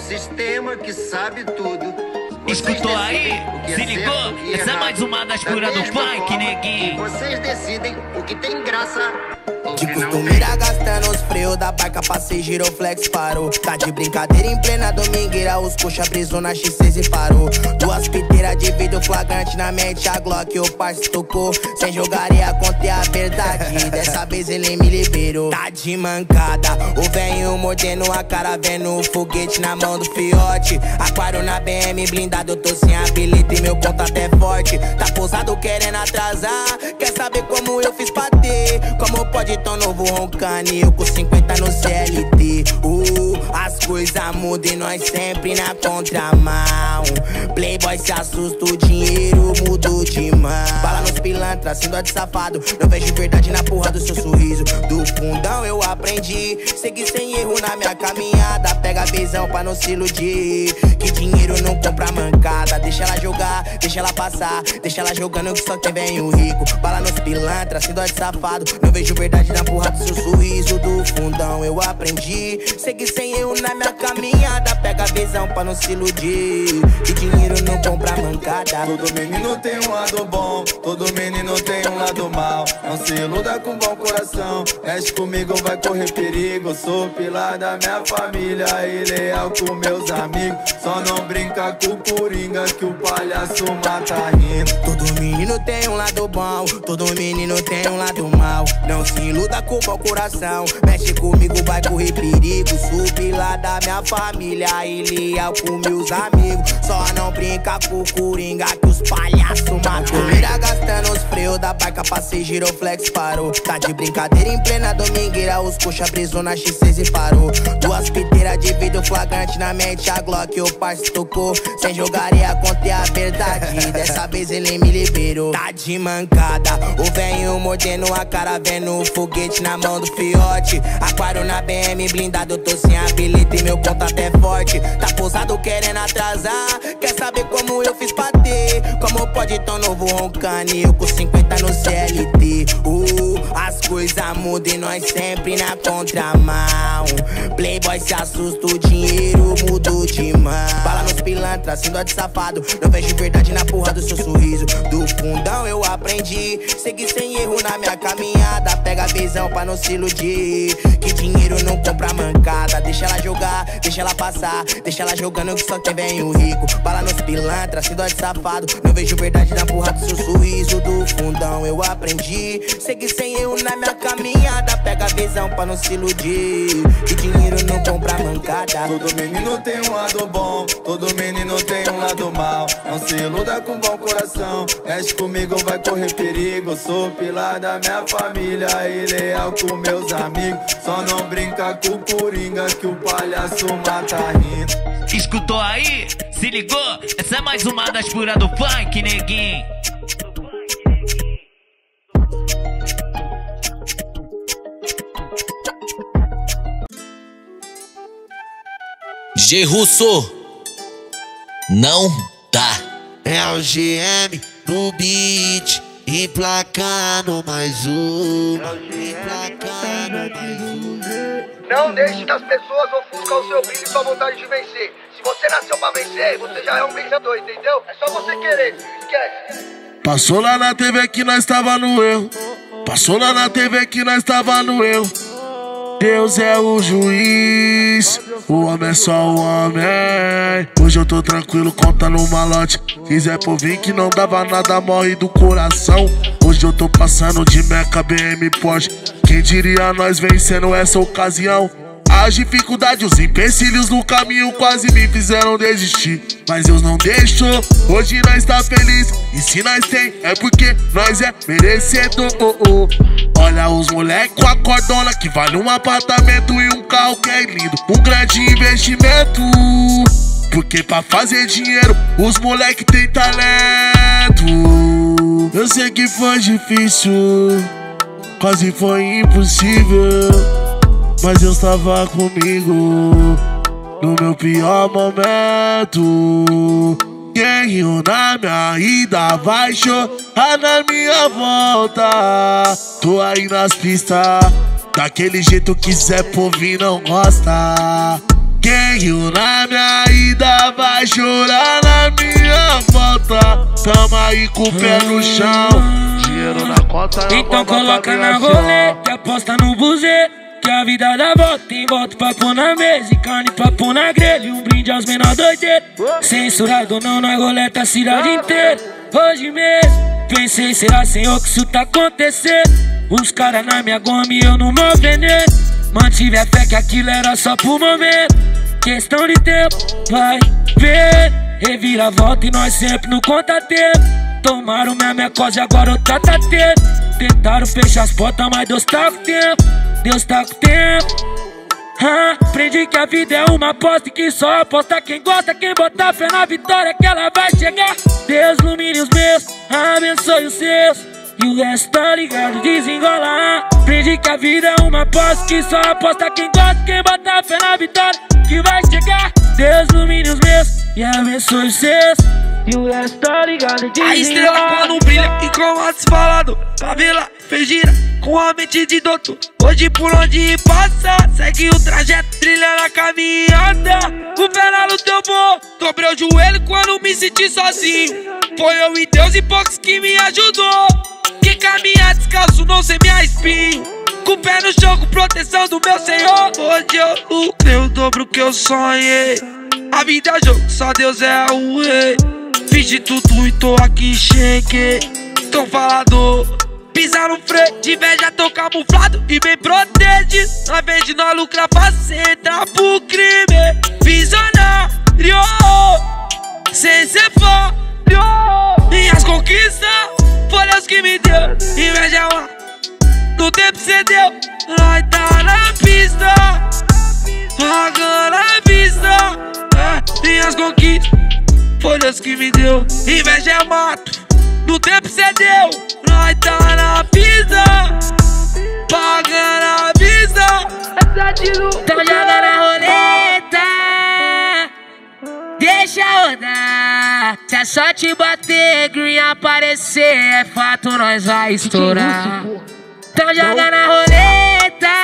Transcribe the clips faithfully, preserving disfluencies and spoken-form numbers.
sistema que sabe tudo. Escutou aí? Se ligou? Essa é mais uma das curas do funk, neguinho. Vocês decidem o que tem graça. De costumeira gastando os freios da barca, passei giroflex parou. Tá de brincadeira em plena domingueira, os coxa brisou na X seis e parou. Duas piteiras de vidro flagrante na mente, a Glock o parceiro tocou. Sem jogaria, contei a verdade, dessa vez ele me liberou. Tá de mancada, o velho mordendo a cara, vendo o foguete na mão do fiote. Aquário na B M blindado, eu tô sem habilita e meu contato é forte. Tá pousado querendo atrasar, quer saber como eu fiz pra ter? Como pode tão novo roncando e eu com cinquenta no C L T? Uh, as coisas mudam e nós sempre na contramão. Playboy se assusta, o dinheiro mudou de mão. Bala nos pilantras, sendo de safado, não vejo verdade na porra do seu sorriso. Do fundão eu aprendi, segui sem erro na minha caminhada. Pega a visão pra não se iludir, que dinheiro não compra mancada. Deixa ela jogar, deixa ela passar, deixa ela jogando que só tem venho rico. Bala nos pilantras, sendo de safado, não vejo verdade na porra do seu sorriso. Do fundão eu aprendi, segui sem erro na minha caminhada. Pega a visão pra não se iludir, que dinheiro não compra mancada. Todo menino tem um lado bom, todo menino tem um lado mal. Não se iluda com bom coração, mexe comigo vai correr perigo. Sou pilar da minha família e leal com meus amigos. Só não brinca com o coringa que o palhaço mata rindo. Todo menino tem um lado bom, todo menino tem um lado mal. Não se iluda com bom coração, mexe comigo vai correr perigo. Sou pilar da minha família e leal com meus amigos. Só não brinca com o coringa que os palhaços matam. Mira gastando os freios da barca, passei giroflex parou. Tá de brincadeira em plena domingueira, os coxa brisou na X seis e parou. Duas piteiras de vidro flagrante na mente, a Glock o parceiro tocou. Sem jogaria, contei a verdade, dessa vez ele me liberou. Tá de mancada, o velho mordendo a cara, vendo o foguete na mão do fiote. Aquário na B M blindado, eu tô sem habilita e meu contato é forte. Tá pousado querendo atrasar, quer saber como eu fiz pra ter? Como pode tão novo roncando e eu com cinquenta no C L T? Uh, as coisas mudam e nós sempre na contramão. Playboy se assusta, o dinheiro mudou de mão. Bala nos pilantras, sendo de safado, não vejo verdade na porra do seu sorriso. Do fundão eu aprendi, segui sem erro na minha caminhada. Pega a visão pra não se iludir, que dinheiro não compra mancada. Deixa ela jogar, deixa ela passar, deixa ela jogando que só tem venho rico. Bala nos pilantras, sendo de safado, não vejo verdade na porra do seu sorriso. Do fundão eu aprendi, segui sem erro na minha caminhada. Pega a visão pra não se iludir, que dinheiro não compra mancada. Todo menino tem um lado bom, todo menino tem um lado mal. Não se iluda com bom coração, mexe comigo vai correr perigo. Sou pilar da minha família e leal com meus amigos. Só não brinca com o coringa que o palhaço mata rindo. Escutou aí? Se ligou? Essa é mais uma das curas do funk, neguinho. G Russo, não dá. É o G M no beat, emplacando mais um, emplacando mais um. Não deixe que as pessoas ofuscam o seu brilho e sua vontade de vencer. Se você nasceu pra vencer, você já é um vencedor, entendeu? É só você querer, esquece. Passou lá na T V que nós tava no erro, passou lá na T V que nós tava no erro. Deus é o juiz, o homem é só o homem. Hoje eu tô tranquilo, conta no malote. Quiser por vir que não dava nada, morre do coração. Hoje eu tô passando de Meca, B M, Porsche. Quem diria nós vencendo essa ocasião? As dificuldades, os empecilhos no caminho quase me fizeram desistir, mas Deus não deixou, hoje nós tá feliz. E se nós tem, é porque nós é merecedor. oh, oh. Olha os moleque com a cordona que vale um apartamento e um carro que é lindo, um grande investimento. Porque pra fazer dinheiro os moleque tem talento. Eu sei que foi difícil, quase foi impossível, mas Deus tava comigo no meu pior momento. Quem riu na minha ida vai chorar na minha volta. Tô aí nas pistas, daquele jeito que Zé Povinho não gosta. Quem riu na minha chorar na minha volta. Tamo aí com o pé no chão, dinheiro na conta. Então coloca na roleta, aposta no buzeiro, que a vida dá volta, tem volta pra pôr na mesa e carne pra pôr na grelha. E um brinde aos menor doideiros, censurado não na roleta a cidade inteira. Hoje mesmo, pensei, será senhor que isso tá acontecendo? Os caras na minha goma e eu no meu veneno. Mantive a fé que aquilo era só por momento, questão de tempo, vai ver. Revira a volta e nós sempre no conta-tempo. Tomaram minha mecose, agora eu tá tá tendo. Tentaram fechar as portas, mas Deus tá com tempo. Deus tá com tempo. ah, Aprendi que a vida é uma aposta e que só aposta quem gosta. Quem botar fé na vitória que ela vai chegar. Deus ilumine os meus, abençoe os seus, e o resto tá ligado, desengola. Aprendi que a vida é uma aposta que só aposta quem gosta. Quem botar fé na vitória que vai chegar. Deus ilumine os meus e abençoe os seus, e o resto tá ligado, desengola. A estrela quando brilha e com a desfalado, favela fez gira com a mente de doutor. Hoje por onde passa, segue o trajeto, trilha na caminhada. O pé na luta eu vou, dobrei o joelho quando me senti sozinho. Foi eu e Deus e poucos que me ajudou. Que caminhar descalço não sei minha espinho, com o pé no chão com proteção do meu Senhor. Hoje eu lucrei o dobro que eu sonhei. A vida é jogo, só Deus é o rei. Fiz de tudo e tô aqui, cheguei. Tão falador, pisar no freio, de inveja tô camuflado e bem protegido. Na vez de nós lucrar, fazer entrar pro crime. Visionário, sem ser fã. Minhas conquistas, foi Deus que me deu. Inveja é uma, no tempo cê deu. Nós tá na pista, pagando a vista. é, Minhas conquistas, foi Deus que me deu. Inveja é mato, no tempo cê deu. Nós tá na pista, pagando a vista. Então joga na roleta, deixa rodar. Se a sorte bater, green aparecer, é fato, nós vai estourar. Então joga na roleta,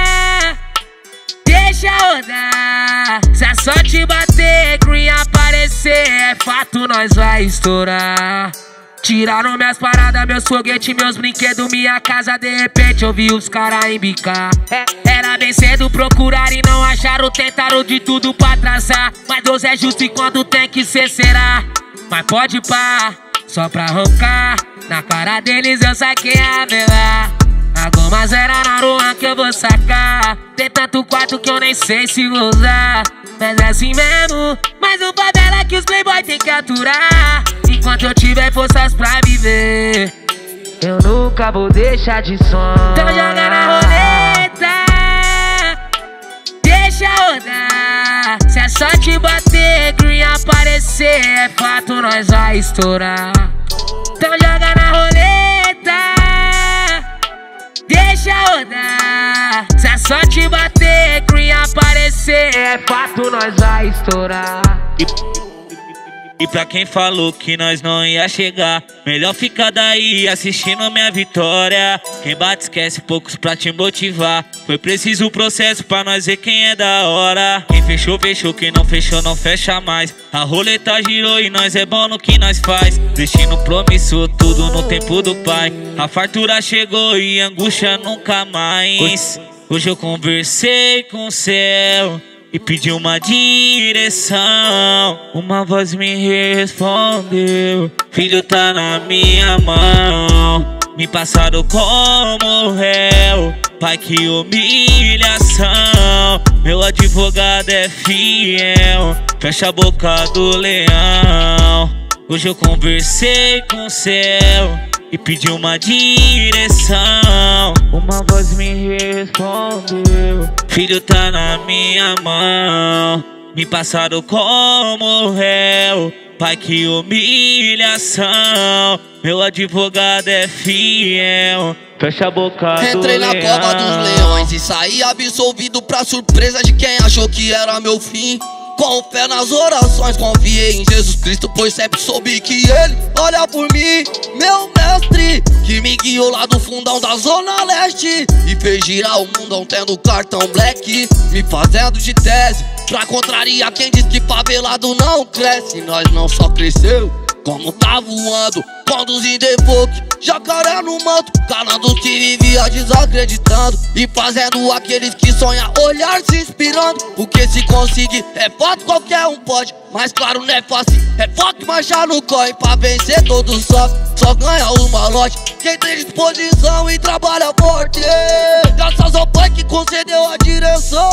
deixa rodar. Se a sorte bater, green aparecer, é fato, nós vai estourar. Tiraram minhas paradas, meus foguetes, meus brinquedos, minha casa. De repente eu vi os caras embicar. Era bem cedo procurar e não acharam. Tentaram de tudo pra traçar, mas Deus é justo e quando tem que ser, será. Mas pode pá, só pra roncar. Na cara deles eu saquei a vela. A goma zero na rua que eu vou sacar. Tem tanto quarto que eu nem sei se vou usar. Mas é assim mesmo, mais um favela que os playboy tem que aturar. Enquanto eu tiver forças pra viver, eu nunca vou deixar de sonhar. Então joga na roleta, deixa rodar. Se a sorte bater, green aparecer, é fato, nós vai estourar. Então joga na roleta, deixa rodar. Se a sorte bater, green aparecer, é fato, nós vai estourar. E pra quem falou que nós não ia chegar, melhor ficar daí assistindo minha vitória. Quem bate esquece, poucos pra te motivar. Foi preciso o processo pra nós ver quem é da hora. Quem fechou, fechou, quem não fechou, não fecha mais. A roleta girou e nós é bom no que nós faz. Destino promissor, tudo no tempo do Pai. A fartura chegou e angústia nunca mais. Hoje eu conversei com o céu e pedi uma direção. Uma voz me respondeu: filho, tá na minha mão. Me passaram como réu, pai, que humilhação. Meu advogado é fiel, fecha a boca do leão. Hoje eu conversei com o céu e pedi uma direção. Uma voz me respondeu: filho, tá na minha mão. Me passaram como réu, pai, que humilhação. Meu advogado é fiel, fecha a boca do Entrei na leão. cova dos leões e saí absolvido, pra surpresa de quem achou que era meu fim. Com fé nas orações, confiei em Jesus Cristo, pois sempre soube que Ele olha por mim. Meu mestre, que me guiou lá do fundão da Zona Leste e fez girar o mundão tendo cartão black, me fazendo de tese Pra contrariar quem diz que favelado não cresce, nós não só cresceu, como tá voando, conduzindo evoque, jacaré no manto, calando os que vivia desacreditando e fazendo aqueles que sonham olhar se inspirando. Porque se conseguir é foto, qualquer um pode, mas claro não é fácil, é foco marchar no corre pra vencer todos só, só ganha o malote quem tem disposição e trabalha forte. Graças ao pai que concedeu a direção,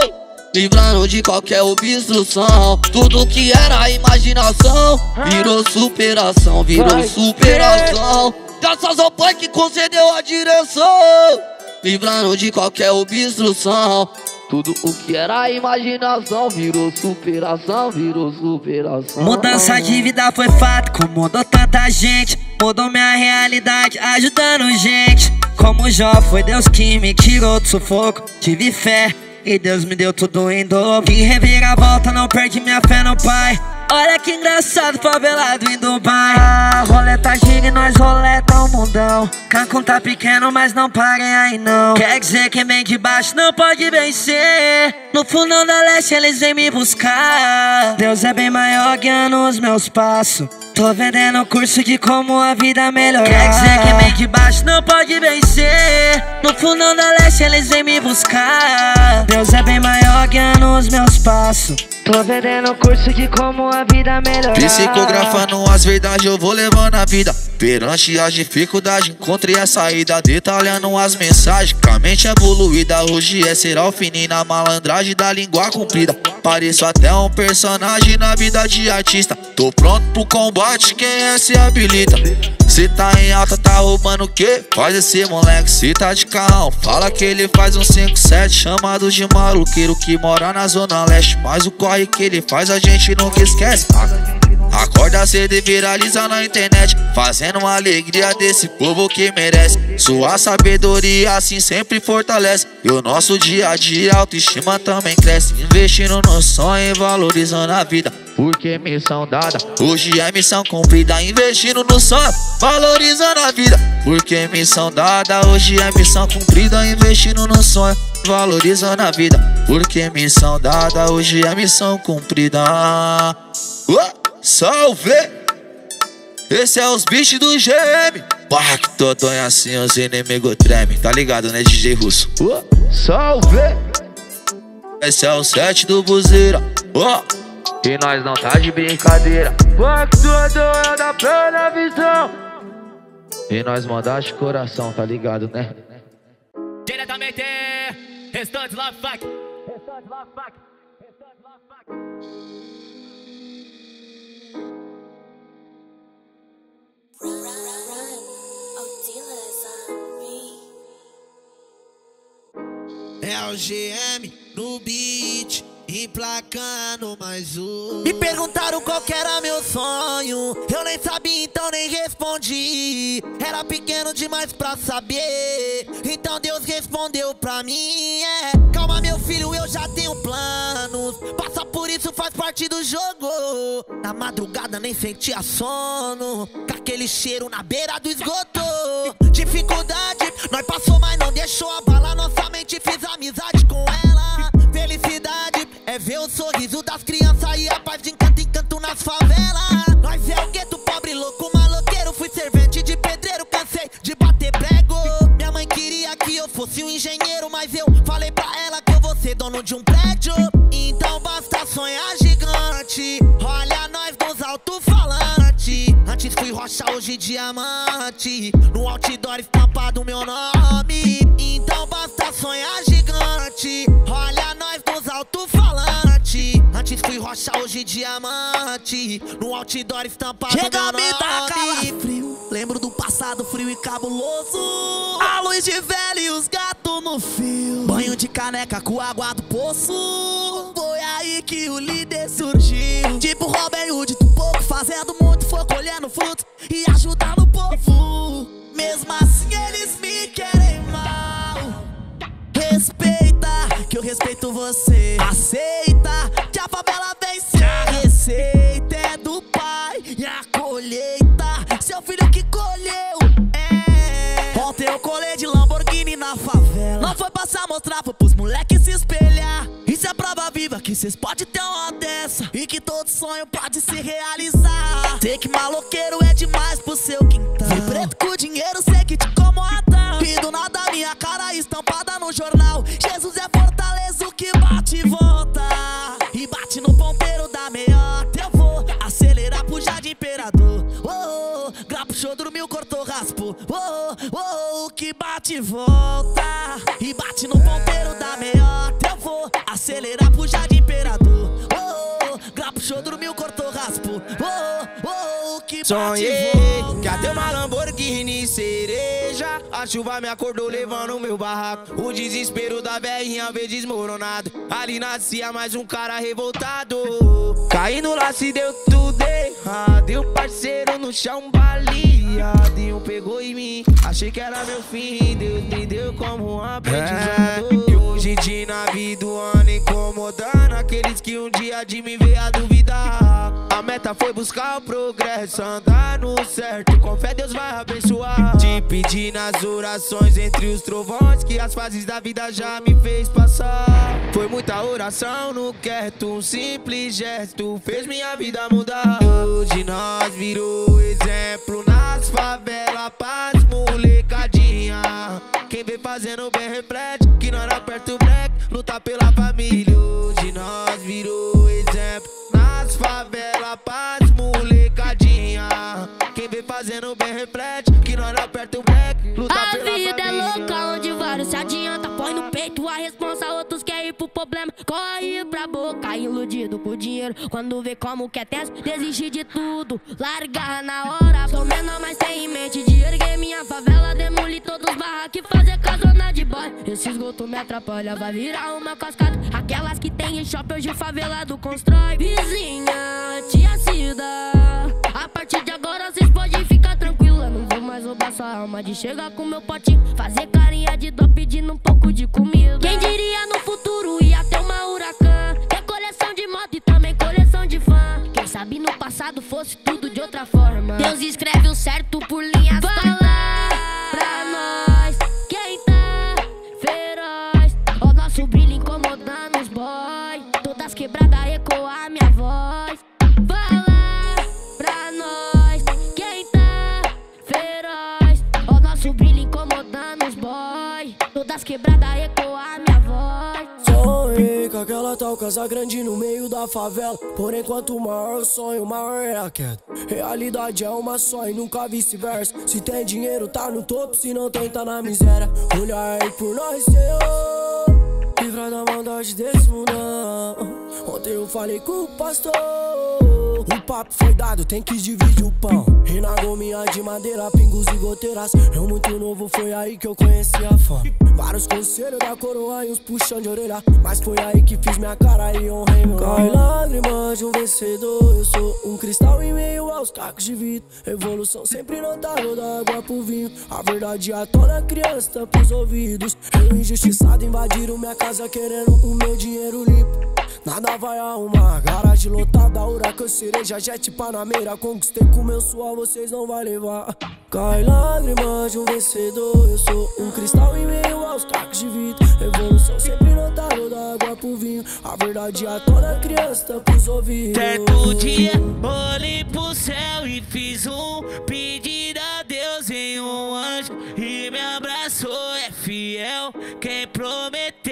livrando de qualquer obstrução. Tudo que era imaginação virou superação, virou superação. Graças ao pai que concedeu a direção, livrando de qualquer obstrução. Tudo o que era imaginação virou superação, virou superação. Mudança de vida foi fato, como mudou tanta gente. Mudou minha realidade, ajudando gente. Como Jó, foi Deus que me tirou do sufoco. Tive fé e Deus me deu tudo em dobro. Que reviravolta, não perdi minha fé no Pai. Olha que engraçado, favelado em Dubai. Ah, roleta gira e nós roleta o mundão. Cancún tá pequeno, mas não parem aí não. Quer dizer que vem de baixo não pode vencer. No fundão da leste eles vêm me buscar. Deus é bem maior guiando os meus passos. Tô vendendo o curso de como a vida melhorar. Quer dizer que vem de baixo não pode vencer. No fundão da leste eles vêm me buscar. Deus é bem maior guiando os meus passos. Tô vendendo o curso de como a vida melhorar. Psicografando as verdades eu vou levando a vida. Perante as dificuldades encontrei a saída. Detalhando as mensagens com a mente evoluída. Hoje é ser alfininho na malandragem da língua comprida. Pareço até um personagem na vida de artista. Tô pronto pro combate, quem é se habilita. Se tá em alta, tá roubando o quê? Faz esse moleque, se tá de carrão fala que ele faz um cinco sete, chamado de maluqueiro que mora na zona leste. Mas o corre que ele faz a gente nunca esquece. Acorda cedo e viraliza na internet, fazendo uma alegria desse povo que merece. Sua sabedoria assim sempre fortalece, e o nosso dia a dia autoestima também cresce. Investindo no sonho e valorizando a vida, porque missão dada hoje é missão cumprida. Investindo no sonho, valorizando a vida, porque missão dada hoje é missão cumprida. Investindo no sonho, valorizando a vida, porque missão dada hoje é missão cumprida. uh! Salve! Esse é os bichos do G M. Pá, que todonha assim, os inimigos tremem. Tá ligado, né, D J Russo? Uh, salve! Esse é o set do Buzeira. uh. E nós não tá de brincadeira. Pá, que todonha da plena visão. E nós mandamos de coração, tá ligado, né? Diretamente, Restante Love Fuck. Restante Love Fuck. Restante Love Fuck. É o G M no beat, emplacando mais um. Me perguntaram qual que era meu sonho, eu nem sabia, então nem respondi. Era pequeno demais pra saber, então Deus respondeu pra mim. É, calma meu filho, eu já tenho planos. Passa por isso, faz parte do jogo. Na madrugada nem sentia sono, com aquele cheiro na beira do esgoto. Dificuldade, nós passou, mas não deixou abalar nossa mente. Fiz amizade com ela. Felicidade é ver o sorriso das crianças e a paz de encanto em canto nas favelas. Nós é o gueto, pobre, louco, maloqueiro. Fui servente de pedreiro, cansei de bater prego. Minha mãe queria que eu fosse um engenheiro, mas eu falei pra ela que eu vou ser dono de um prédio. Então basta sonhar gigante, olha nós nos alto-falantes. Antes fui rocha, hoje diamante, no outdoor estampado meu nome. Então basta sonhar gigante, olha nós nos alto-falantes. Antes fui rocha, hoje diamante, no outdoor estampado Chega meu nome. me dá calafrio, lembro do passado frio e cabuloso. A luz de velho e os gatos no fio, banho de caneca com água do poço. Foi aí que o líder surgiu, tipo Robin Hood do pouco, fazendo muito, foi colhendo frutos e ajudando o povo. Mesmo assim eles me querem mal. Respeita, que eu respeito você. Aceita, que a favela vence. A receita é do pai e a colheita seu filho que colheu. É. Ontem eu colei de Lamborghini na favela. Não foi passar, mostrar, foi pros moleques se espelhar. Isso é prova viva que cês pode ter uma dessa e que todo sonho pode se realizar. Sei que maloqueiro é demais pro seu quintal. Vi preto com dinheiro, sei que te incomoda. E do nada minha cara estampada no jornal. Jesus é fortaleza, o que bate e volta. E bate no ponteiro da meiota. Eu vou acelerar pro Jardim Imperador. Oh, oh, grapo, show, dormiu, cortou, raspou. Oh, oh, oh, o que bate e volta. E bate no ponteiro da meiota. Eu vou acelerar pro Jardim Imperador. Oh, oh, grapo, show, dormiu, cortou, raspou. Oh, oh, oh, o que bate Sonhei e volta. que até uma Lamborghini cereja. A chuva me acordou levando meu barraco. O desespero da velhinha veio desmoronado. Ali nascia mais um cara revoltado. Caindo lá se deu tudo errado. E o parceiro no chão baleado. E um pegou em mim, achei que era meu fim. Deus me deu como um aprendizado. É, e hoje de na vida o ano incomodando aqueles que um dia de me ver a duvidar. A meta foi buscar o progresso, andar no certo. Com fé Deus vai abençoar. Te pedi nas orações entre os trovões que as fases da vida já me fez passar. Foi muita oração no quieto, um simples gesto fez minha vida mudar. Hoje nós virou exemplo nas favelas, paz, molecadinha. Quem vem fazendo bem reflete que nós aperta o break, luta pela família. Hoje nós virou exemplo nas favelas, paz, molecadinha. Quem vem fazendo bem reflete que nós aperta o break, luta a pela família. A vida é louca onde vários se adianta, põe no peito a responsa, outros querem ir pro problema. Corre pra boca, iludido por dinheiro. Quando vê como que é tenso, desiste de tudo, largar na hora. Sou menor, mas tem em mente de erguer minha favela, demolir todos os barracos e fazer casona de boy. Esse esgoto me atrapalha, vai virar uma cascata. Aquelas que tem em shopping hoje favelado constrói. Vizinha, tia Cida, a partir de agora cês podem ficar tranquila. Não vou mais roubar sua alma de chegar com meu potinho, fazer carinha de dó pedindo um pouco de comida. Quem diria no futuro ia ter uma Huracan, ter coleção de moto e também coleção de fã. Quem sabe no passado fosse tudo de outra forma. Deus escreve o certo por linhas. Fala pra nós quem tá feroz. O nosso brilho incomodando os boy, todas quebradas ecoar minha voz. Fala pra nós quem tá feroz. O nosso brilho incomodando os boy, todas quebradas ecoar minha voz. Sonhei com aquela tal casa grande no meio da favela. Porém, quanto maior o sonho, maior é a queda. Realidade é uma só e nunca vice-versa. Se tem dinheiro, tá no topo, se não tem, tá na miséria. Olha aí por nós, Senhor, livra da maldade desse mundão. Ontem eu falei com o pastor, o papo foi dado, tem que dividir o pão. E na gominha de madeira, pingos e goteiras. Eu muito novo, foi aí que eu conheci a fama. Vários conselhos da coroa e uns puxão de orelha, mas foi aí que fiz minha cara e honrei meu nome. Cai lágrimas de um vencedor, eu sou um cristal em meio aos cacos de vidro. Evolução sempre notável da água pro vinho. A verdade atona a criança, tampa os ouvidos. Eu injustiçado invadiram minha casa querendo o meu dinheiro limpo. Nada vai arrumar, garagem lotada, huracan, cereja, jet, panameira. Conquistei com meu suor, vocês não vai levar. Cai lágrimas de um vencedor, eu sou um cristal em meio aos cacos de vidro. Evolução sempre notável da água pro vinho. A verdade atona a criança, tampa os ouvidos. Certo dia, olhei pro céu e fiz um pedido a Deus em um anjo. E me abraçou, é fiel quem prometeu.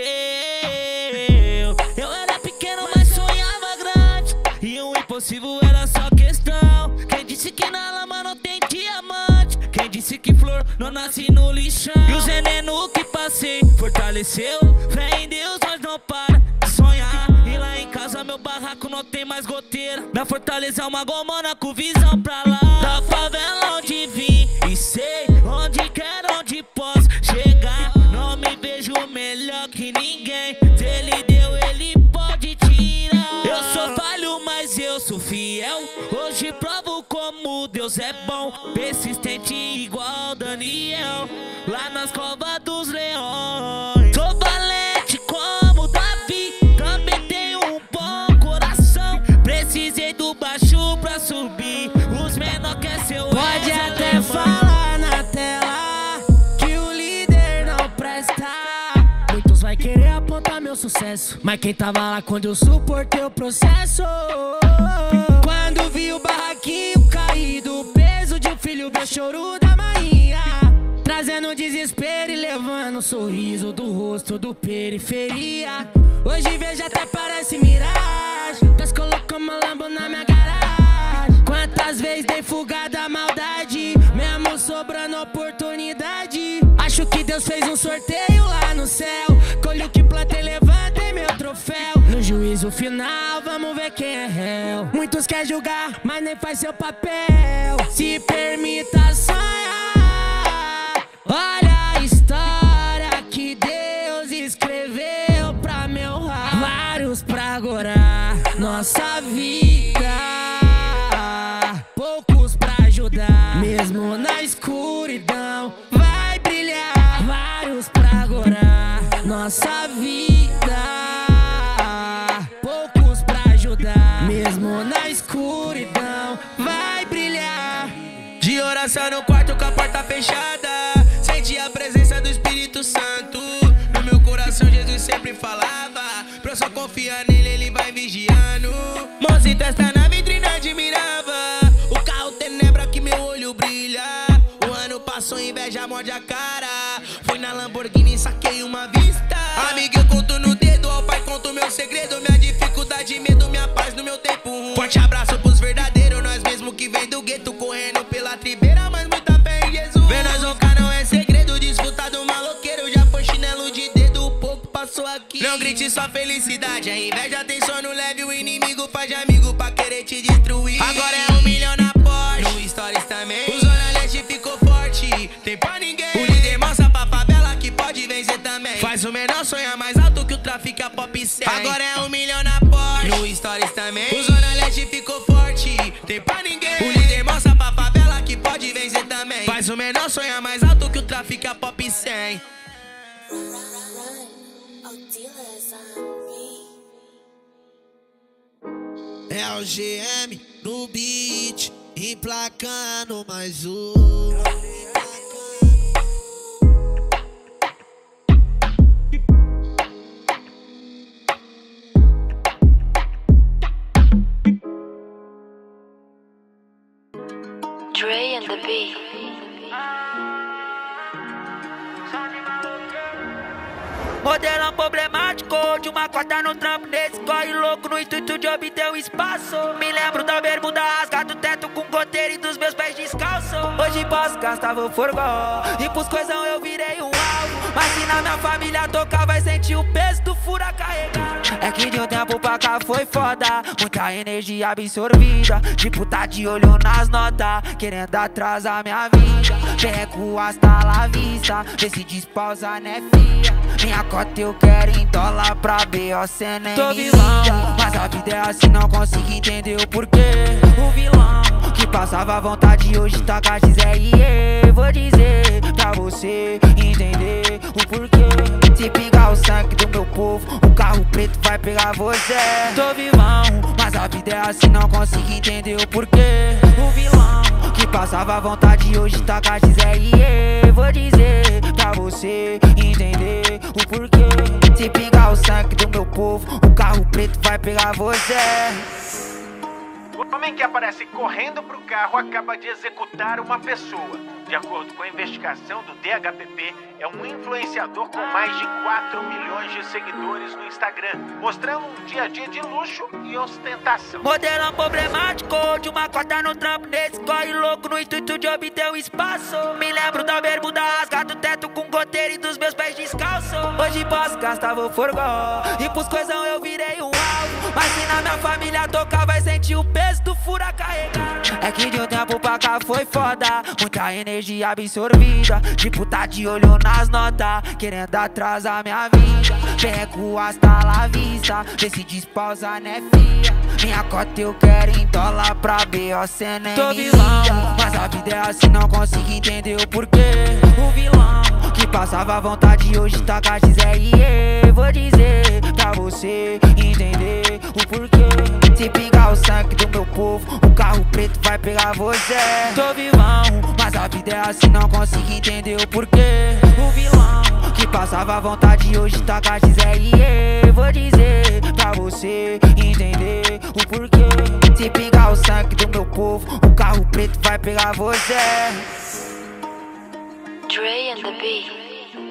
Eu era pequeno, mas sonhava grande, e o impossível era só questão. Quem disse que na lama não tem diamante? Quem disse que flor não nasce no lixão? E o veneno que passei fortaleceu. Fé em Deus, nós não para de sonhar. E lá em casa meu barraco não tem mais goteira. Minha fortaleza é uma gomona com visão pra lá. Da favela onde vim e sei onde quero, onde posso chegar. Não me vejo melhor que ninguém. Se ele deu, ele pode tirar. Eu sou falho, mas eu sou fiel. Hoje provo como Deus é bom. Persistente igual Daniel, lá nas covas dos leões. Sou valente como Davi, também tenho um bom coração. Precisei do baixo pra subir, os menor quer seu. Pode até falar na tela que o líder não presta. Muitos vai querer apontar meu sucesso. Mas quem tava lá quando eu suportei o processo? Quando vi o barraquinho caído, o peso de um filho, meu choro da manhã, trazendo desespero e levando um sorriso do rosto do periferia. Hoje vejo até parece miragem, Deus colocou uma Lambo na minha garagem. Quantas vezes dei fuga da maldade, mesmo sobrando oportunidade. Acho que Deus fez um sorteio lá no céu, colho que plantei, levantei meu troféu. No juízo final, vamos ver quem é réu. Muitos querem julgar, mas nem faz seu papel. Se permita sonhar, olha a história que Deus escreveu pra me honrar. Vários pra agora, nossa vida, poucos pra ajudar. Mesmo na escuridão, vai brilhar. Vários pra agora, nossa vida, poucos pra ajudar. Mesmo na escuridão, vai brilhar. De oração no quarto com a porta fechada, senti a presença do Espírito Santo. No meu coração Jesus sempre falava, pra eu só confiar nele, ele vai vigiando. Mãos em testa na vitrine admirava, o carro tenebra que meu olho brilha. O ano passou, inveja morde a cara, fui na Lamborghini e saquei uma vista. Amiga, eu conto no dedo, ao pai conto meu segredo, minha dificuldade, medo, minha paz no meu tempo ruim. Forte abraço pros verdadeiros, nós mesmo que vem do gueto, correndo pela tribeira, mas muita fé em Jesus. Ver nós roncar não é segredo, desfrutar do maloqueiro, já foi chinelo de dedo, o pouco passou aqui. Não grite sua felicidade, a inveja tem sono leve, o inimigo faz de amigo pra querer te destruir. Agora é um milhão na Porsche, no Stories também, o Zona Leste ficou forte, tem pra ninguém. O líder mostra pra favela que pode vencer também, faz o menor sonhar mais alto que o tráfico é pop cem. Agora é um milhão na Porsche, no Stories também, o Zona Leste ficou forte, tem pra ninguém. O líder mostra pra favela que pode vencer também, faz o menor sonhar mais alto que o tráfico é pop cem. É o G M no beat, emplacando mais um. Dre and the beat. Modelão problemático, de uma quarta no trampo, nesse corre louco no intuito de obter um espaço. Me lembro da bermuda rasgada do teto com goteira e dos meus pés descalços. Hoje posso gastar, vou forgó, e pros coisão eu virei um alvo. Mas se na minha família tocar, vai sentir o peso do fura carregar. É que de um tempo pra cá foi foda, muita energia absorvida. Tipo tá de olho nas notas, querendo atrasar minha vida. Pego hasta la vista, vê se despausa, né fia. Minha cota eu quero em dólar pra B O C nem tô vilão, mas a vida é assim, não consigo entender o porquê. O vilão que passava vontade hoje tá com a X R E. Vou dizer pra você entender o porquê. Se pingar o sangue do meu povo, o carro preto vai pegar você. Tô vivão, mas a vida é assim, não consigo entender o porquê. O vilão que passava vontade hoje tá com a X R E. Vou dizer pra você entender o porquê. Se pingar o sangue do meu povo, o carro preto vai pegar você. O homem que aparece correndo pro carro acaba de executar uma pessoa. De acordo com a investigação do D H P P, é um influenciador com mais de quatro milhões de seguidores no Instagram, mostrando um dia a dia de luxo e ostentação. Modelão problemático, de uma quarta no trampo, nesse corre louco no intuito de obter um espaço. Me lembro da bermuda rasgada do teto com goteira e dos meus pés descalços. Hoje posso gastar, vou forgó, e pros coisão eu virei um alvo. Mas se na minha família tocar, vai sentir o peso do fura carregar. É que de um tempo pra cá foi foda, muita energia absorvida. Tipo tá de olho nas notas, querendo atrasar minha vida. Pego hasta la vista, vê se despausa, né fia. Minha cota eu quero em dólar pra B O C nem tô vilão, mas a vida é assim, não consigo entender o porquê. O vilão que passava vontade hoje tá com a X R E. Vou dizer pra você entender o porquê. Se pingar o sangue do meu povo, o carro preto vai pegar você. Tô vilão, mas a vida é assim, não consigo entender o porquê. O vilão que passava vontade hoje tá com a X R E. Vou dizer pra você entender o porquê. Se pingar o sangue do meu povo, o carro preto vai pegar você. Dre and the Beat.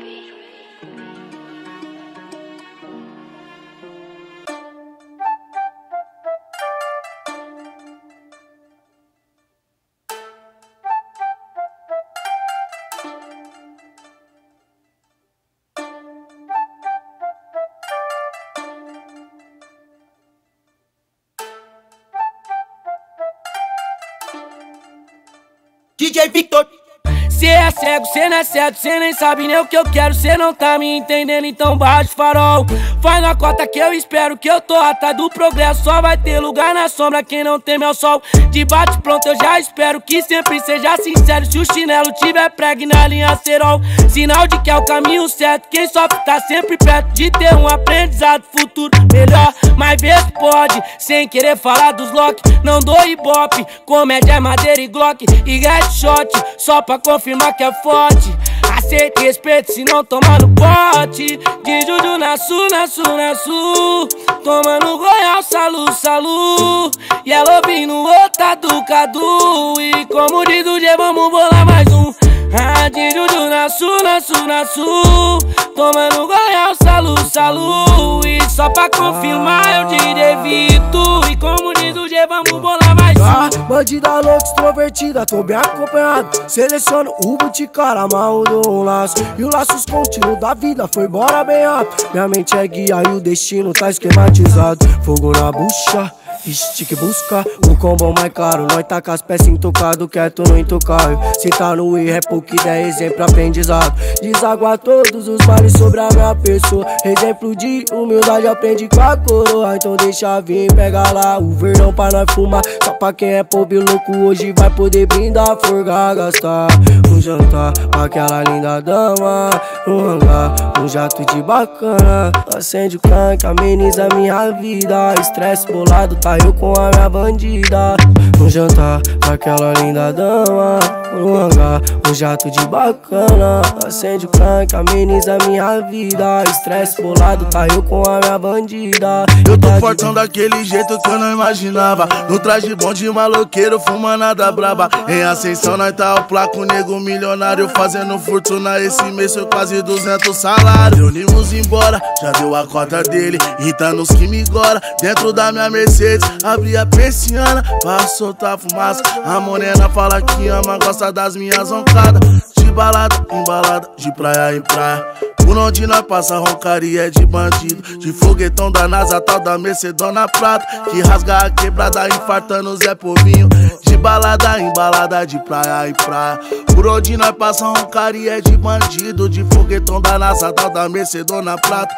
D J Victor. Cê é cego, cê não é certo, cê nem sabe nem o que eu quero, cê não tá me entendendo, então baixa o farol. Vai na cota que eu espero, que eu tô atrás do progresso. Só vai ter lugar na sombra quem não teme ao sol. De bate pronto eu já espero que sempre seja sincero. Se o chinelo tiver prego na linha cerol, sinal de que é o caminho certo. Quem sofre tá sempre perto de ter um aprendizado futuro melhor. Mas vê se pode, sem querer falar dos lock. Não dou ibope, comédia é madeira e glock e headshot, só pra confirmar que é forte. Aceita e respeito se não toma no pote. De Juju na sul, na sul, na sul. Tomando Royal, salu, salu. Yellow Bean no outra do Cadu. E como diz o G, vamos bolar mais um. Ah, de Juju na sul, na sul, na sul. Tomando Royal, salu, salu. E só pra confirmar eu te devito. E como diz o G, vamos bolar mais um. Ah, bandida louca, extrovertida, tô bem acompanhado. Seleciono o boticara, amarro um laço. E o laços contínuo da vida foi embora bem rápido. Minha mente é guia e o destino tá esquematizado. Fogo na bucha, estique busca o combo mais caro. Nós tá com as peças intocado, quieto no intocável. Se tá no erro é pouco ideia, exemplo aprendizado. Deságua todos os males sobre a minha pessoa. Exemplo de humildade aprendi com a coroa. Então deixa vir, pega lá o verdão pra nós fumar. Só pra quem é pobre louco hoje vai poder brindar, forgar, gastar um jantar pra aquela linda dama. Um hangar, um jato de bacana. Acende o canque, ameniza minha vida. Estresse bolado, tá eu com a minha bandida. Um jantar pra aquela linda dama. Um hangar, um jato de bacana. Acende o canque, ameniza minha vida. Estresse bolado, tá eu com a minha bandida. Eu tô fortão daquele jeito que eu não imaginava. No traje bom de maloqueiro, fuma nada braba. Em ascensão nós tá o placo, nego milionário. Fazendo fortuna esse mês foi quase duzentos salários. Reunimos embora, já deu a cota dele. Irritando os que me gora, dentro da minha Mercedes. Abri a persiana pra soltar fumaça. A morena fala que ama, gosta das minhas roncadas. De balada em balada, de praia em praia. Por onde nós passa roncaria é de bandido. De foguetão da NASA, tal da Mercedona Prata. Que rasga a quebrada, infartando Zé Povinho. De balada em balada, de praia em praia. Por onde nós passa roncaria é de bandido. De foguetão da NASA, tal da Mercedona Prata.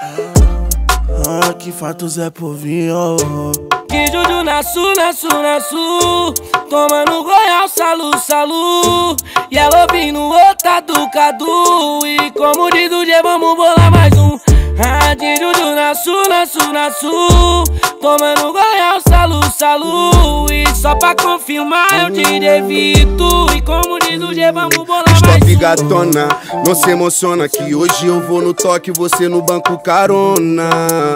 Ah, que fato Zé Povinho. De Juju na sul, na sul, na sul. Tomando Royal, salu, salu. Yellow Bean no outra do Cadu. E como diz o G, vamos bolar mais um. Ah, de Juju na sul, na sul, na sul. Tomando Royal, salu, salu. E só pra confirmar eu te devito. E como diz o G, vamos bolar mais um. Stop gatona, não se emociona que hoje eu vou no toque, você no banco carona.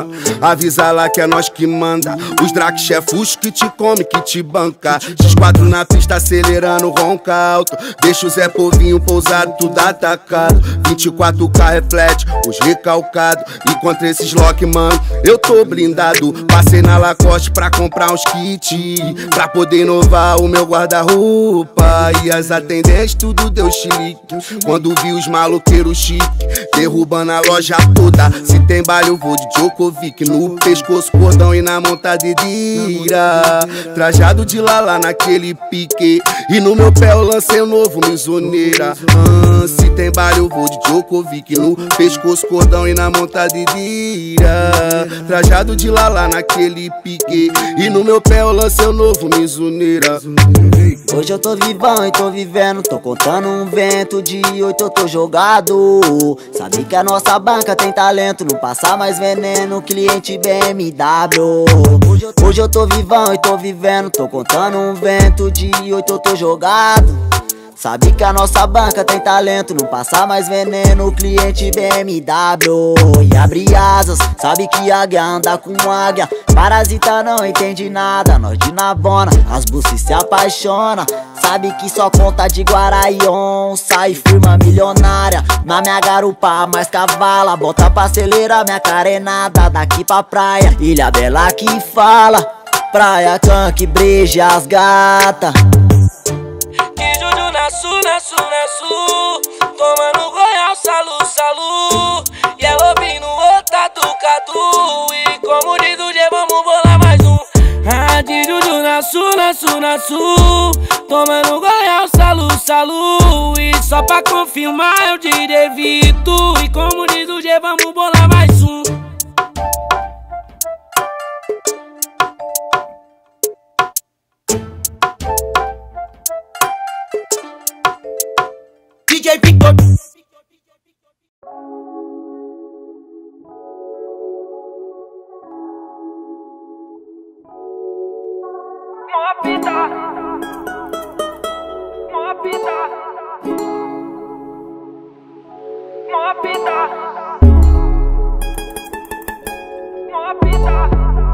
Avisa lá que é nós que manda. Os Drac chefos que te come, que te banca. X quatro na pista acelerando ronca alto. Deixa o Zé Povinho pousado, tudo atacado. vinte e quatro K reflete, os recalcados. Encontrei esses lock, mano, eu tô blindado. Passei na Lacoste pra comprar uns kits, pra poder inovar o meu guarda-roupa. E as atendentes tudo deu chilique quando vi os maloqueiros chique derrubando a loja toda. Se tem baile eu vou de Djokovic. No pescoço cordão e na montadeira. Trajado de lala naquele pique. E no meu pé eu lancei um novo misoneira. ah, Se tem baile eu vou de Djokovic. No pescoço cordão e na montadeira. Trajado de lala naquele pique. E no meu meu pé eu lancei o novo Mizuneira. Hoje eu tô vivão e tô vivendo, tô contando um vento. De oito eu tô jogado. Sabe que a nossa banca tem talento, não passa mais veneno, cliente B M W. Hoje eu tô vivão e tô vivendo, tô contando um vento. De oito eu tô jogado. Sabe que a nossa banca tem talento, não passa mais veneno, cliente B M W. E abre asas, sabe que águia anda com águia. Parasita não entende nada, nós de Navona, as buças se apaixona. Sabe que só conta de Guaraion, sai firma milionária. Na minha garupa mais cavala, bota pra acelerar minha carenada. Daqui pra praia, Ilha Bela que fala, praia canque, breja as gata. Que Juju na sul, na sul, na sul, tomando Goiás, salu, salu. E ela ouvindo outra do Cadu. E como diz o G, vamos bolar mais um. Ah, de Juju na sul, na sul, na sul, tomando Goiás, salu, salu. E só pra confirmar eu te devito. E como diz o G, vamos bolar mais um. D J Victor. Mó pita, mó pita, mó pita, mó pita.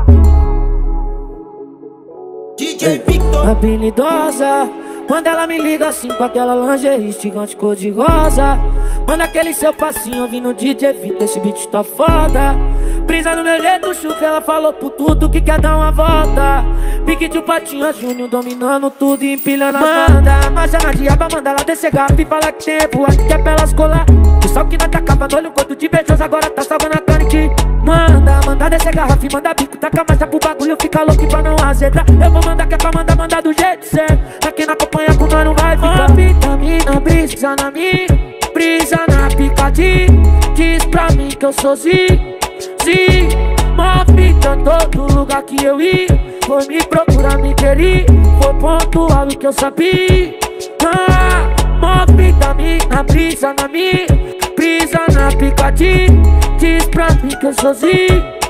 D J Victor. Habilidosa, quando ela me liga assim com aquela lingerie gigante cor de rosa. Manda aquele seu passinho ouvindo D J Victor, esse beat tá foda. Brisa no meu jeito, chuca, ela falou por tudo que quer dar uma volta. Pique de um patinho Júnior dominando tudo e empilhando a banda. Marcha na diaba, manda ela descer garrafa e fala que tempo, acho que é pra elas colar. O sol que não atacava no olho, gordo de beijoso, agora tá salvando a carne que manda, manda descer garrafa e manda bico. Taca a marcha pro bagulho, fica louco pra não azedar. Eu vou mandar que é pra mandar, mandar do jeito certo. Aqui na acompanha com nós não vai ficar. Vitamina, brisa na minha, brisa na picadinha. Diz pra mim que eu sou Zi, Zi. Mó fita todo lugar que eu ia. Foi me procurar, me querer. Foi pontual o que eu sabia. Ah, mó vitamina, brisa na minha, brisa na picadinha. Diz pra mim que eu sou Zi.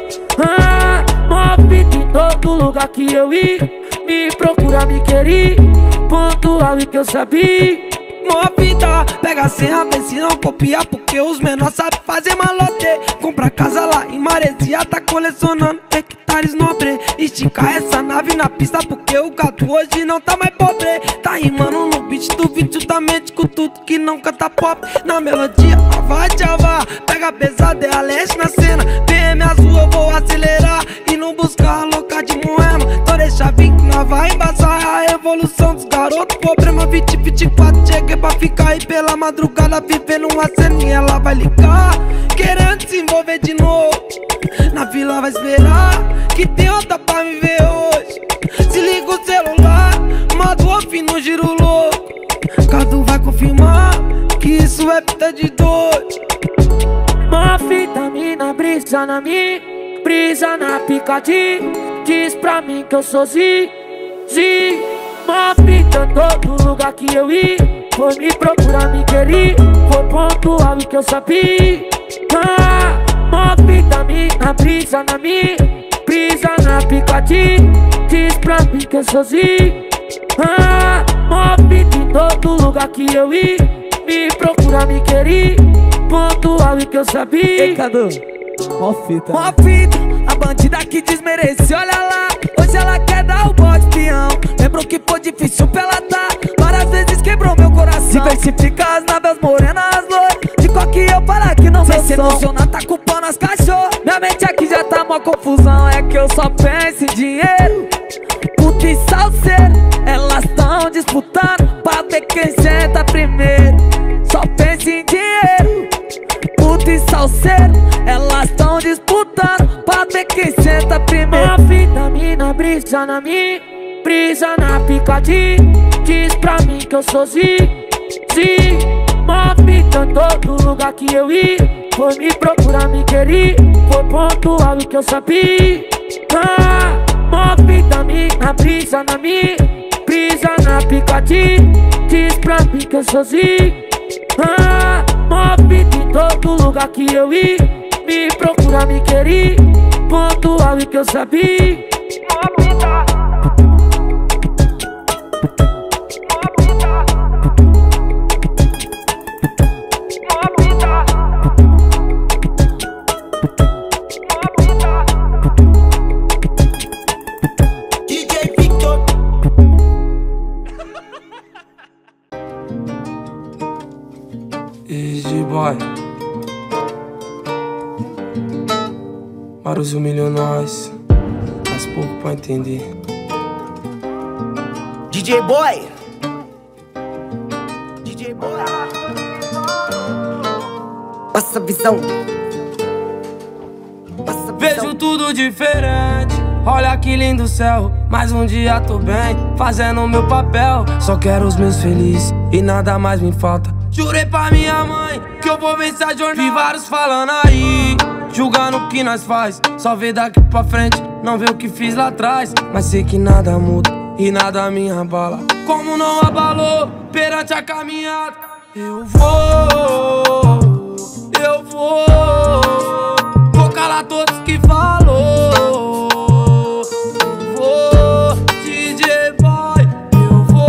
Ah, mó fita em todo lugar que eu ia. Me procurar, me querer. Pontual e que eu sabia. Mó fita, pega a senha, vê se não copiar, porque os menores sabem fazer malote. Compra casa lá em Maresia, tá colecionando hectares nobre. Estica essa nave na pista, porque o gato hoje não tá mais pobre. Tá rimando no beat do vídeo justamente com tudo que não canta pop. Na melodia, vai tchava, pega pesada, é a leste na cena. B M azul, eu vou acelerar e não buscar a louca de Moema. Então deixa vir que nós vai embaçar a evolução dos garotos. Problema vinte, vinte e quatro, cheguei pra ficar e pela madrugada vivendo uma ceninha. Ela vai ligar, querendo se envolver de novo. Na vila vai esperar, que tem outra pra me ver hoje. Se liga o celular, modo off no giro louco. Cadu vai confirmar que isso é fita de dois. Mó vitamina, brisa na minha, brisa na picadinha. Diz pra mim que eu sou Zi, Zi. Mó fita todo lugar que eu ia. Foi me procurar, me querer. Foi pontual o que eu sabia. Ah, mó vitamina, brisa na minha, brisa na picadinha. Diz pra mim que eu sou Zi. Ah, mó fita em todo lugar que eu ia. Me procurar, me querer. Pontual e que eu sabia. Ei, Cadu, mó fita, mó fita, a bandida que desmerece, olha lá. Hoje ela quer dar o bote peão. Lembrou que foi difícil pra ela dar. Várias vezes quebrou meu coração. Diversifica as naves morenas, as loiras. De qual que eu falar que não vou se emocionar, tá culpando as cachorras. Minha mente aqui já tá uma confusão. É que eu só penso em dinheiro. Puta e salseiro, elas tão disputando pra ver quem senta primeiro. Só penso em dinheiro. Puta e salseiro, elas tão disputando pra ver quem senta primeiro. Mó vitamina, brisa na minha, brisa na picadinha. Diz pra mim que eu sou Zi, Zi. Mó fita em todo lugar que eu ia. Foi me procurar, me querer. Foi pontual o que eu sabia. Ah, mó Mofita minha, brisa na minha, brisa na picote. Diz pra mim que eu sozinho. Ah, mofita em todo lugar que eu ir. Me procura, me querer. Pontual e que eu sabia. Mofita. Easy boy, vários humilham nós, mas pouco pra entender. D J Boy, D J Boy, passa a visão. Passa a visão. Vejo tudo diferente, olha que lindo céu. Mais um dia tô bem, fazendo o meu papel. Só quero os meus felizes e nada mais me falta. Jurei pra minha mãe que eu vou vencer a jornada. Vi vários falando aí, julgando o que nós faz. Só vê daqui pra frente, não vê o que fiz lá atrás. Mas sei que nada muda e nada me abala. Como não abalou perante a caminhada. Eu vou, eu vou, vou calar todos que falou. Eu vou, D J Boy, eu vou,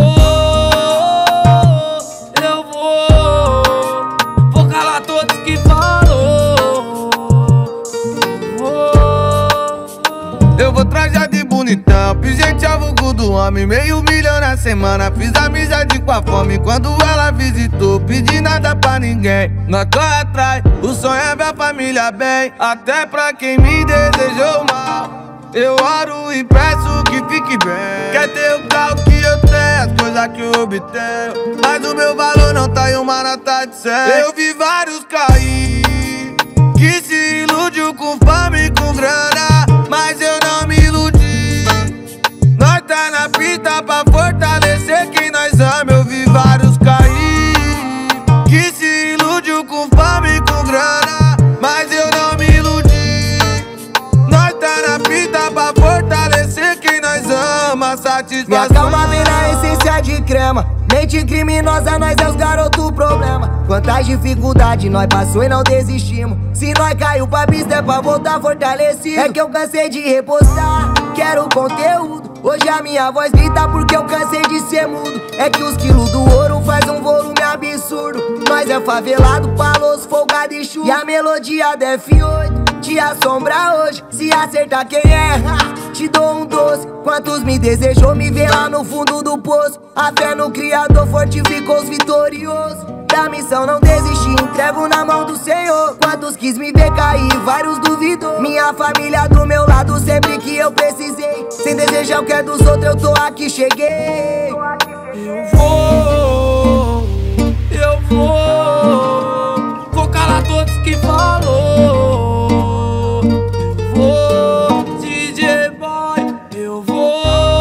eu vou, vou calar todos que falou. Eu vou, eu vou trajar de bonitão, pisentear vulgo do homem. Meio milhão na semana, fiz amizade com a fome. Quando ela visitou, pedi nada pra ninguém. Nós corre atrás, o sonho é ver a família bem. Até pra quem me desejou mal, eu oro e peço que fique bem. Quer ter o carro que eu tenho, as coisas que eu obtenho, mas o meu valor não tá em uma nota de cem. Eu vi vários cair, que se iludiu com fama e com grana, mas eu não me iludi. Nós tá na pista pra fortalecer quem nós ama. Eu vi vários cair, que se iludiu com fama e com grana, mas eu não me iludi. Nós tá na pista pra fortalecer quem nós ama. Satisfação. Minha calma vem na essência de crema. Mente criminosa, nós é os garotos problema. Quantas dificuldades nós passou e não desistimos. Se nós caiu pra pista é pra voltar fortalecido. É que eu cansei de repostar, quero conteúdo. Hoje a minha voz grita porque eu cansei de ser mudo. É que os quilos do ouro faz um volume absurdo. Nós é favelado, paloso, folgado e chuva. E a melodia da F oito te assombra hoje. Se acertar quem erra, te dou um doce. Quantos me desejou me ver lá no fundo do poço. A fé no Criador fortificou os vitoriosos. Da missão não desisti, entrego na mão do Senhor. Quantos quis me ver cair, vários duvidou. Minha família do meu lado sempre que eu precisei. Sem desejar o que é dos outros, eu tô aqui, cheguei. Eu vou, eu vou, vou calar todos que falou. Eu vou, D J Boy, eu vou,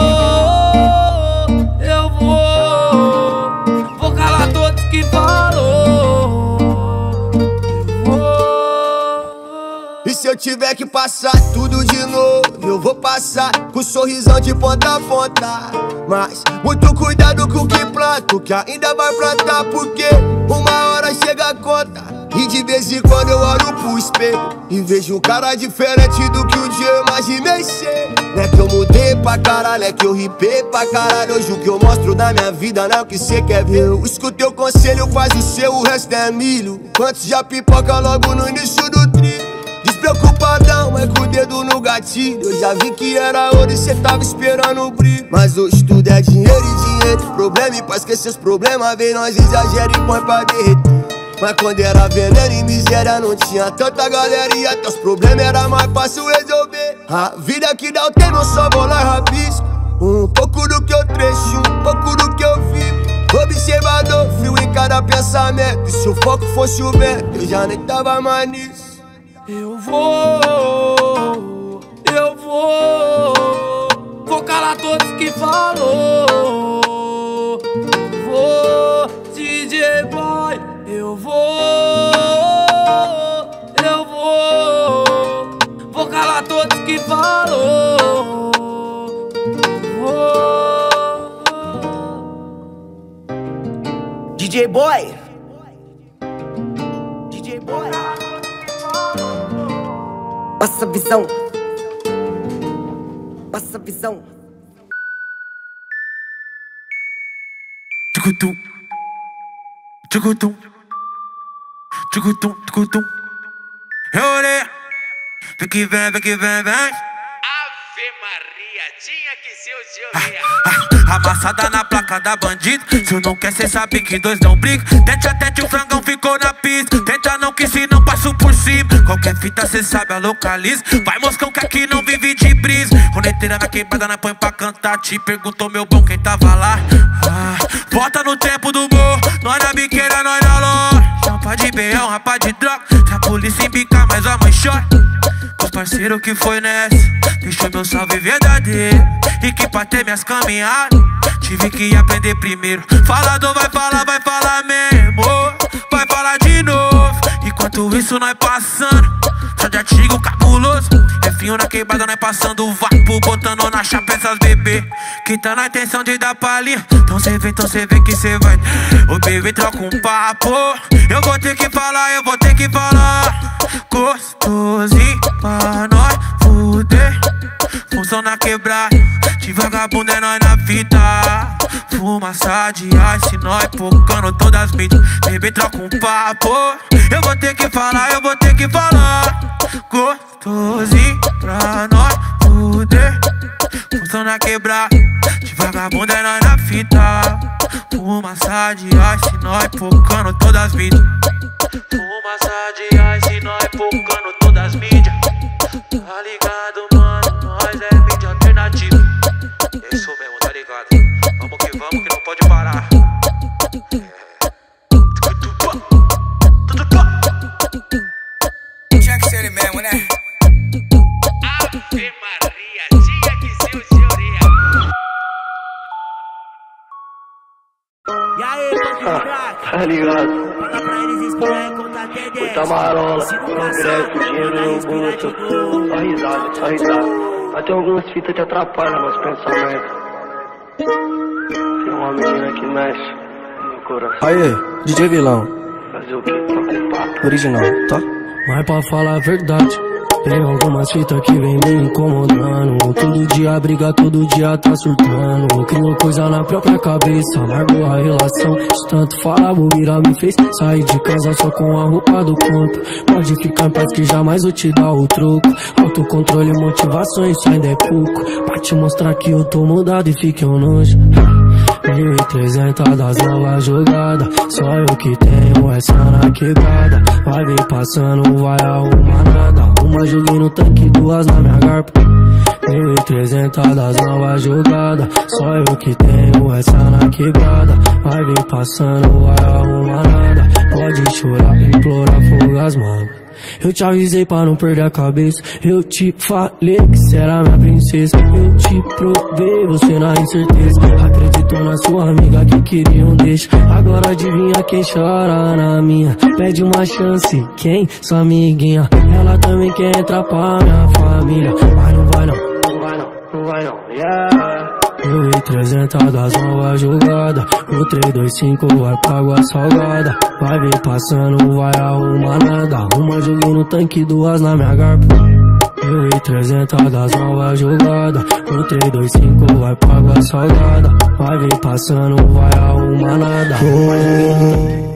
eu vou, vou calar todos que falou. Eu vou. E se eu tiver que passar tudo de novo, eu vou passar com um sorrisão de ponta a ponta. Mas muito cuidado com o que planta, que ainda vai plantar, porque uma hora chega a conta. E de vez em quando eu olho pro espelho e vejo um cara diferente do que um dia eu imaginei ser. Não é que eu mudei pra caralho, é que eu ripei pra caralho. Hoje o que eu mostro na minha vida não é o que cê quer ver. Eu escuto teu conselho, faz o seu, o resto é milho. Quantos já pipoca logo no início do trilho? Despreocupadão, mas com o dedo no gatilho. Eu já vi que era ouro e cê tava esperando o brilho. Mas hoje tudo é dinheiro e dinheiro problema. E pra esquecer os problemas, vem nós exagera e põe pra derreter. Mas quando era veneno e miséria não tinha tanta galera. E até os problemas era mais fácil resolver. A vida que dá o tempo, eu só vou lá e rabisco um pouco do que eu trecho, um pouco do que eu vivo. Observador, frio em cada pensamento. E se o foco fosse o vento, eu já nem tava mais nisso. Eu vou, eu vou, vou calar todos que falou. Eu vou, D J Boy, eu vou, eu vou, vou calar todos que falou. J Boy. D J Boy. Passa visão. Passa visão. Tchucutum. Tchucutum. Tchucutum, tchucutum. Eu orei. Vem que vem, vem que vem, vem. Ave Maria, tinha que ser o seu ah, ah, amassada na placa da bandida. Se eu não quer, cê sabe que dois não briga. Tente até que o frangão ficou na pista. Tenta não que se não passo por cima. Qualquer fita cê sabe a localiza. Vai moscão que aqui não vive de brisa. Roneteira na quebrada, na põe pra cantar. Te perguntou meu bom quem tava lá. ah, Bota no tempo do morro. Nós na biqueira, nós na loja. Champa de beão, rapa de droga. Se a polícia embicar, mas a mãe chora. O parceiro que foi nessa deixou meu salve verdadeiro. E que pra ter minhas caminhadas tive que aprender primeiro. Falador vai falar, vai falar mesmo. Vai falar de novo. Enquanto isso nós passando só de artigo cabuloso. Refinho na quebrada, nós passando vapo. Botando na chapa essas bebê que tá na intenção de dar palhinha. Então cê vê, então cê vê que cê vai. O bebê troca um papo. Eu vou ter que falar, eu vou ter que falar. Gostosinho pra nós fuder. Função na quebrada, de vagabundo é nós na fita. Fumaça de ice, nós pocando todas as mídias. Bebê troca um papo. Eu vou ter que falar, eu vou ter que falar. Gostosinho pra nós fuder. Função na quebrada, de vagabundo é nós na fita. Fumaça de ice, nós pocando todas as mídias. Fumaça de ice, nós pocando todas as mídias. Tá ligado, mano? Nós é mídia alternativa. É isso mesmo, tá ligado? Vamos que vamos, que não pode parar. Tinha que ser ele mesmo, né? Ave Maria, tinha que ser o seu dia. E aí, ah, tá ligado? Muita marola, congresso, dinheiro no bolso. Só risada, só risada. Mas tem algumas fitas que atrapalham meus pensamentos. Tem uma menina que mexe no coração. Aí, D J Vilão. Fazer o que? Troca um papo. Original, tá? Mas pra falar a verdade, tem algumas fitas que vem me incomodando. Todo dia briga, todo dia tá surtando. Criou coisa na própria cabeça, largou a relação. De tanto falar, bobeira me fez sair de casa só com a roupa do corpo. Pode ficar em paz que jamais vou te dar o troco. Autocontrole, motivação, isso ainda é pouco. Pra te mostrar que eu tô mudado e fique um nojo. Mil e trezentas das novas jogadas, só eu que tenho essa na quebrada. Vai vir passando, vai arrumar nada. Uma joguei no tanque, duas na minha garpa. Mil e trezentas das novas jogadas, só eu que tenho essa na quebrada. Vai vir passando, vai arrumar nada. Pode chorar, implorar, fogo as mágoas. Eu te avisei pra não perder a cabeça. Eu te falei que cê era minha princesa. Eu te provei, você na incerteza. Acreditou na sua amiga que queria um deixo. Agora adivinha quem chora na minha. Pede uma chance, quem? Sua amiguinha. Ela também quer entrar pra minha família. Mas não vai não, não vai não, não vai não, yeah. Mil e trezentas das novas jogadas. O três dois cinco vai pra água salgada. Vai vir passando, vai arrumar nada. Uma joguei no tanque, duas na minha garpa. Mil e trezentas das novas jogadas. O três dois cinco vai pra água salgada. Vai vir passando, vai arrumar nada. Uma joguei no tanque.